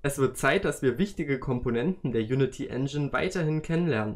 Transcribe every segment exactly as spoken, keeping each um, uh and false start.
Es wird Zeit, dass wir wichtige Komponenten der Unity Engine weiterhin kennenlernen.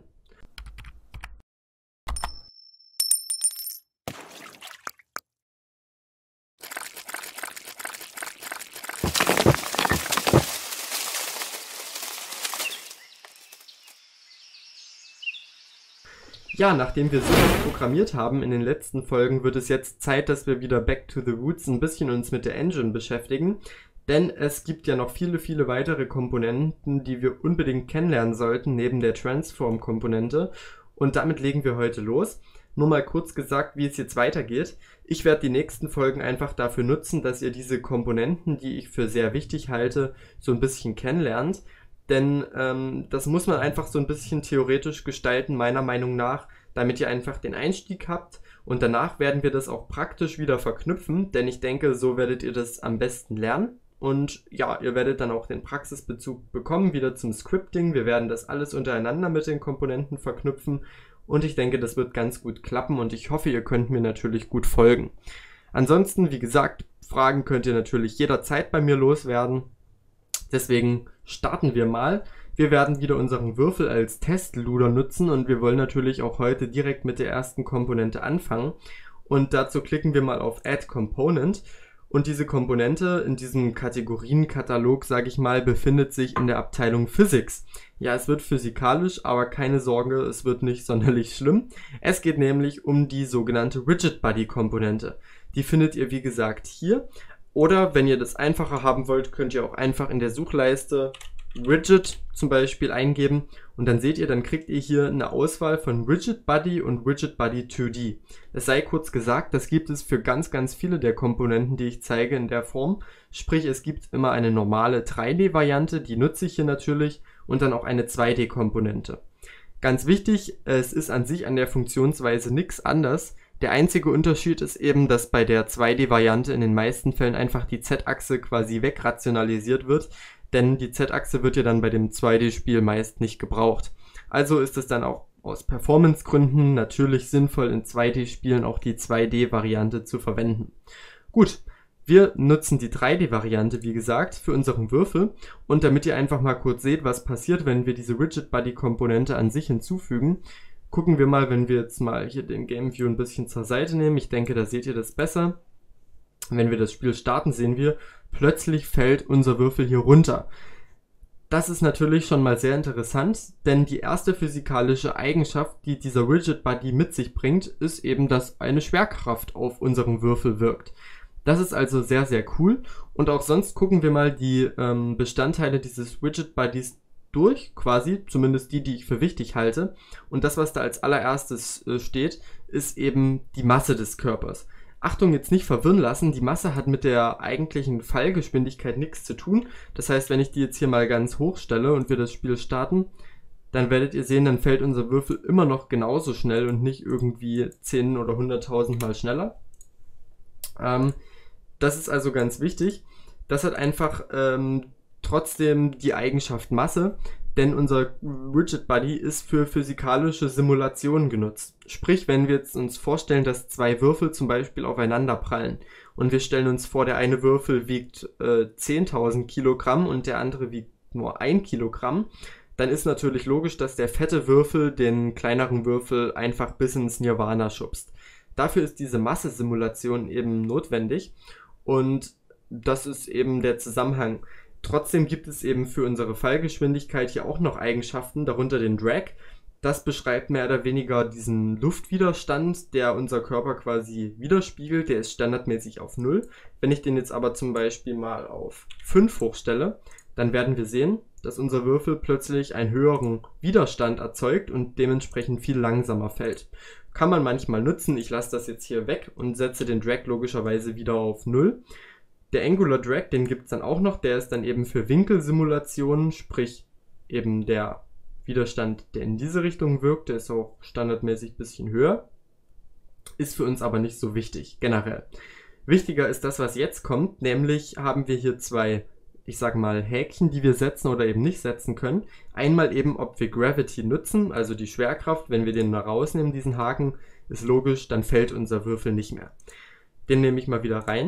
Ja, nachdem wir so viel programmiert haben in den letzten Folgen, wird es jetzt Zeit, dass wir wieder back to the roots ein bisschen uns mit der Engine beschäftigen. Denn es gibt ja noch viele, viele weitere Komponenten, die wir unbedingt kennenlernen sollten, neben der Transform-Komponente. Und damit legen wir heute los. Nur mal kurz gesagt, wie es jetzt weitergeht. Ich werde die nächsten Folgen einfach dafür nutzen, dass ihr diese Komponenten, die ich für sehr wichtig halte, so ein bisschen kennenlernt. Denn ähm, das muss man einfach so ein bisschen theoretisch gestalten, meiner Meinung nach, damit ihr einfach den Einstieg habt. Und danach werden wir das auch praktisch wieder verknüpfen, denn ich denke, so werdet ihr das am besten lernen. Und ja, ihr werdet dann auch den Praxisbezug bekommen, wieder zum Scripting. Wir werden das alles untereinander mit den Komponenten verknüpfen. Und ich denke, das wird ganz gut klappen und ich hoffe, ihr könnt mir natürlich gut folgen. Ansonsten, wie gesagt, Fragen könnt ihr natürlich jederzeit bei mir loswerden. Deswegen starten wir mal. Wir werden wieder unseren Würfel als Testluder nutzen und wir wollen natürlich auch heute direkt mit der ersten Komponente anfangen. Und dazu klicken wir mal auf Add Component. Und diese Komponente in diesem Kategorienkatalog, sage ich mal, befindet sich in der Abteilung Physics. Ja, es wird physikalisch, aber keine Sorge, es wird nicht sonderlich schlimm. Es geht nämlich um die sogenannte Rigid Body Komponente. Die findet ihr wie gesagt hier. Oder wenn ihr das einfacher haben wollt, könnt ihr auch einfach in der Suchleiste Rigid zum Beispiel eingeben und dann seht ihr, dann kriegt ihr hier eine Auswahl von Rigid Body und Rigid Body zwei D. Es sei kurz gesagt, das gibt es für ganz, ganz viele der Komponenten, die ich zeige in der Form. Sprich, es gibt immer eine normale drei D-Variante, die nutze ich hier natürlich, und dann auch eine zwei D-Komponente. Ganz wichtig, es ist an sich an der Funktionsweise nichts anders. Der einzige Unterschied ist eben, dass bei der zwei D-Variante in den meisten Fällen einfach die Z-Achse quasi wegrationalisiert wird, denn die Z-Achse wird ja dann bei dem zwei D-Spiel meist nicht gebraucht. Also ist es dann auch aus Performance-Gründen natürlich sinnvoll, in zwei D-Spielen auch die zwei D-Variante zu verwenden. Gut, wir nutzen die drei D-Variante, wie gesagt, für unseren Würfel. Und damit ihr einfach mal kurz seht, was passiert, wenn wir diese Rigid-Body-Komponente an sich hinzufügen, gucken wir mal, wenn wir jetzt mal hier den Game View ein bisschen zur Seite nehmen. Ich denke, da seht ihr das besser. Wenn wir das Spiel starten, sehen wir, plötzlich fällt unser Würfel hier runter. Das ist natürlich schon mal sehr interessant, denn die erste physikalische Eigenschaft, die dieser Rigid Body mit sich bringt, ist eben, dass eine Schwerkraft auf unseren Würfel wirkt. Das ist also sehr, sehr cool. Und auch sonst gucken wir mal die ähm, Bestandteile dieses Rigid Bodies durch, quasi, zumindest die, die ich für wichtig halte. Und das, was da als allererstes äh, steht, ist eben die Masse des Körpers. Achtung, jetzt nicht verwirren lassen, die Masse hat mit der eigentlichen Fallgeschwindigkeit nichts zu tun. Das heißt, wenn ich die jetzt hier mal ganz hoch stelle und wir das Spiel starten, dann werdet ihr sehen, dann fällt unser Würfel immer noch genauso schnell und nicht irgendwie zehn oder hunderttausend Mal schneller. Ähm, das ist also ganz wichtig. Das hat einfach ähm, trotzdem die Eigenschaft Masse, denn unser Rigid Body ist für physikalische Simulationen genutzt. Sprich, wenn wir jetzt uns vorstellen, dass zwei Würfel zum Beispiel aufeinander prallen und wir stellen uns vor, der eine Würfel wiegt äh, zehntausend Kilogramm und der andere wiegt nur ein Kilogramm, dann ist natürlich logisch, dass der fette Würfel den kleineren Würfel einfach bis ins Nirvana schubst. Dafür ist diese Massesimulation eben notwendig und das ist eben der Zusammenhang. Trotzdem gibt es eben für unsere Fallgeschwindigkeit hier auch noch Eigenschaften, darunter den Drag. Das beschreibt mehr oder weniger diesen Luftwiderstand, der unser Körper quasi widerspiegelt. Der ist standardmäßig auf null. Wenn ich den jetzt aber zum Beispiel mal auf fünf hochstelle, dann werden wir sehen, dass unser Würfel plötzlich einen höheren Widerstand erzeugt und dementsprechend viel langsamer fällt. Kann man manchmal nutzen. Ich lasse das jetzt hier weg und setze den Drag logischerweise wieder auf null. Der Angular Drag, den gibt es dann auch noch, der ist dann eben für Winkelsimulationen, sprich eben der Widerstand, der in diese Richtung wirkt, der ist auch standardmäßig ein bisschen höher, ist für uns aber nicht so wichtig, generell. Wichtiger ist das, was jetzt kommt, nämlich haben wir hier zwei, ich sag mal, Häkchen, die wir setzen oder eben nicht setzen können. Einmal eben, ob wir Gravity nutzen, also die Schwerkraft, wenn wir den da rausnehmen, diesen Haken, ist logisch, dann fällt unser Würfel nicht mehr. Den nehme ich mal wieder rein.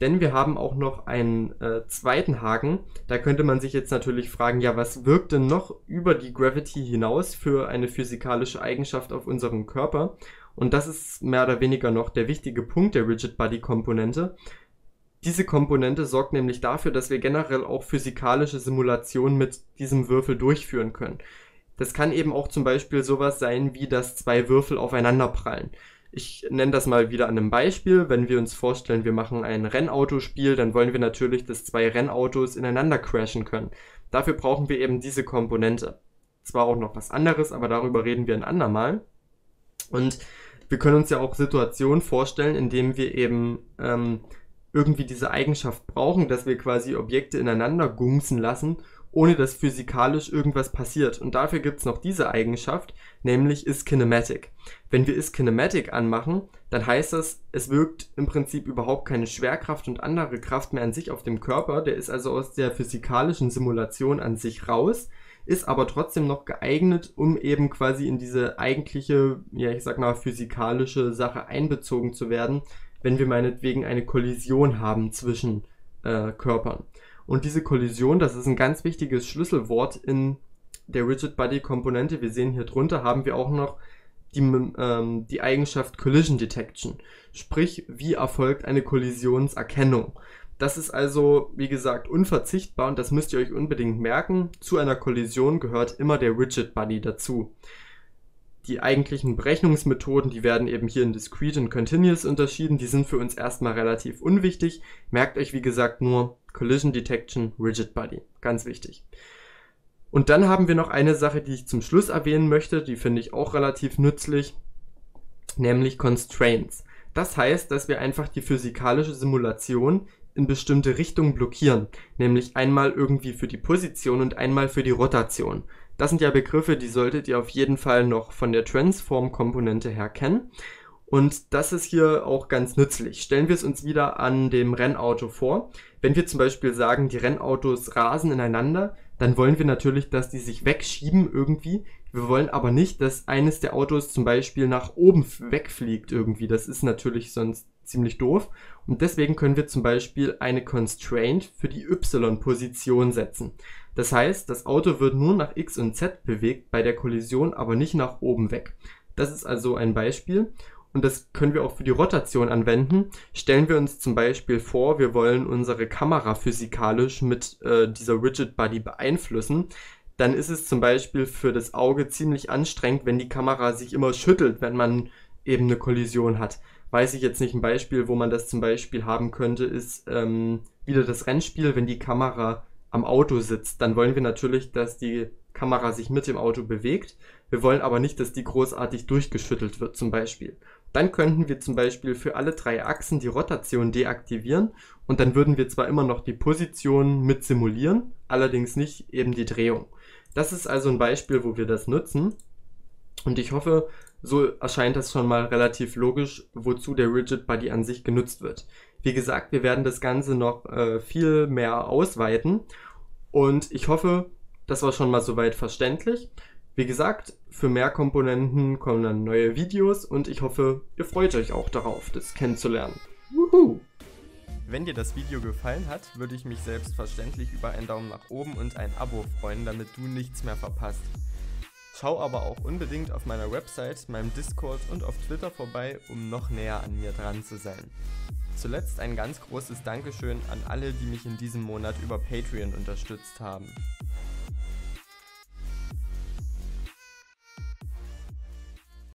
Denn wir haben auch noch einen äh, zweiten Haken. Da könnte man sich jetzt natürlich fragen, ja, was wirkt denn noch über die Gravity hinaus für eine physikalische Eigenschaft auf unserem Körper? Und das ist mehr oder weniger noch der wichtige Punkt der Rigid-Body-Komponente. Diese Komponente sorgt nämlich dafür, dass wir generell auch physikalische Simulationen mit diesem Würfel durchführen können. Das kann eben auch zum Beispiel sowas sein, wie dass zwei Würfel aufeinander prallen. Ich nenne das mal wieder an einem Beispiel. Wenn wir uns vorstellen, wir machen ein Rennautospiel, dann wollen wir natürlich, dass zwei Rennautos ineinander crashen können. Dafür brauchen wir eben diese Komponente. Zwar auch noch was anderes, aber darüber reden wir ein andermal. Und wir können uns ja auch Situationen vorstellen, in denen wir eben ähm, irgendwie diese Eigenschaft brauchen, dass wir quasi Objekte ineinander gumsen lassen, ohne dass physikalisch irgendwas passiert. Und dafür gibt es noch diese Eigenschaft, nämlich Is-Kinematic. Wenn wir Is-Kinematic anmachen, dann heißt das, es wirkt im Prinzip überhaupt keine Schwerkraft und andere Kraft mehr an sich auf dem Körper. Der ist also aus der physikalischen Simulation an sich raus, ist aber trotzdem noch geeignet, um eben quasi in diese eigentliche, ja ich sag mal, physikalische Sache einbezogen zu werden, wenn wir meinetwegen eine Kollision haben zwischen äh, Körpern. Und diese Kollision, das ist ein ganz wichtiges Schlüsselwort in der Rigid-Body-Komponente. Wir sehen hier drunter, haben wir auch noch die, ähm, die Eigenschaft Collision Detection. Sprich, wie erfolgt eine Kollisionserkennung. Das ist also, wie gesagt, unverzichtbar und das müsst ihr euch unbedingt merken. Zu einer Kollision gehört immer der Rigid-Body dazu. Die eigentlichen Berechnungsmethoden, die werden eben hier in Discrete und Continuous unterschieden. Die sind für uns erstmal relativ unwichtig. Merkt euch, wie gesagt, nur Collision Detection, Rigid Body. Ganz wichtig. Und dann haben wir noch eine Sache, die ich zum Schluss erwähnen möchte. Die finde ich auch relativ nützlich, nämlich Constraints. Das heißt, dass wir einfach die physikalische Simulation in bestimmte Richtungen blockieren. Nämlich einmal irgendwie für die Position und einmal für die Rotation. Das sind ja Begriffe, die solltet ihr auf jeden Fall noch von der Transform-Komponente her kennen. Und das ist hier auch ganz nützlich. Stellen wir es uns wieder an dem Rennauto vor. Wenn wir zum Beispiel sagen, die Rennautos rasen ineinander, dann wollen wir natürlich, dass die sich wegschieben irgendwie. Wir wollen aber nicht, dass eines der Autos zum Beispiel nach oben wegfliegt irgendwie. Das ist natürlich sonst ziemlich doof. Und deswegen können wir zum Beispiel eine Constraint für die Y-Position setzen. Das heißt, das Auto wird nur nach X und Z bewegt bei der Kollision, aber nicht nach oben weg. Das ist also ein Beispiel und das können wir auch für die Rotation anwenden. Stellen wir uns zum Beispiel vor, wir wollen unsere Kamera physikalisch mit äh, dieser Rigid Body beeinflussen. Dann ist es zum Beispiel für das Auge ziemlich anstrengend, wenn die Kamera sich immer schüttelt, wenn man eben eine Kollision hat. Weiß ich jetzt nicht, ein Beispiel, wo man das zum Beispiel haben könnte, ist ähm, wieder das Rennspiel, wenn die Kamera am Auto sitzt, dann wollen wir natürlich, dass die Kamera sich mit dem Auto bewegt. Wir wollen aber nicht, dass die großartig durchgeschüttelt wird zum Beispiel. Dann könnten wir zum Beispiel für alle drei Achsen die Rotation deaktivieren und dann würden wir zwar immer noch die Position mit simulieren, allerdings nicht eben die Drehung. Das ist also ein Beispiel, wo wir das nutzen und ich hoffe, so erscheint das schon mal relativ logisch, wozu der Rigid Body an sich genutzt wird. Wie gesagt, wir werden das Ganze noch äh, viel mehr ausweiten und ich hoffe, das war schon mal soweit verständlich. Wie gesagt, für mehr Komponenten kommen dann neue Videos und ich hoffe, ihr freut euch auch darauf, das kennenzulernen. Wuhu! Wenn dir das Video gefallen hat, würde ich mich selbstverständlich über einen Daumen nach oben und ein Abo freuen, damit du nichts mehr verpasst. Schau aber auch unbedingt auf meiner Website, meinem Discord und auf Twitter vorbei, um noch näher an mir dran zu sein. Zuletzt ein ganz großes Dankeschön an alle, die mich in diesem Monat über Patreon unterstützt haben.